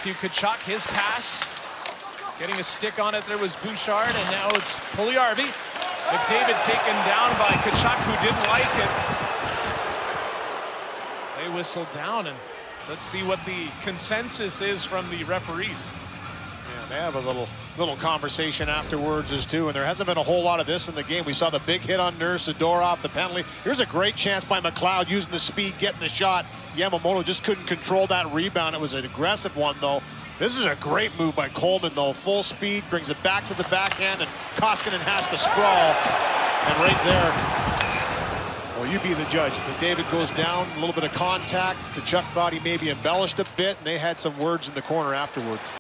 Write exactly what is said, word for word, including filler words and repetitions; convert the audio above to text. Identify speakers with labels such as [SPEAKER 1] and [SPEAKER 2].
[SPEAKER 1] Matthew Tkachuk, his pass. Getting a stick on it there was Bouchard, and now it's Puljujärvi. McDavid taken down by Tkachuk, who didn't like it. They whistle down, and let's see what the consensus is from the referees.
[SPEAKER 2] Yeah, they have a little little conversation afterwards as too, and there hasn't been a whole lot of this in the game. We saw the big hit on Nurse, the door off, the penalty. Here's a great chance by McLeod using the speed, getting the shot. Yamamoto just couldn't control that rebound. It was an aggressive one, though. This is a great move by Coleman, though. Full speed, brings it back to the backhand, and Koskinen has to sprawl. And right there, well, you be the judge. McDavid goes down, a little bit of contact. Tkachuk thought he maybe embellished a bit, and they had some words in the corner afterwards.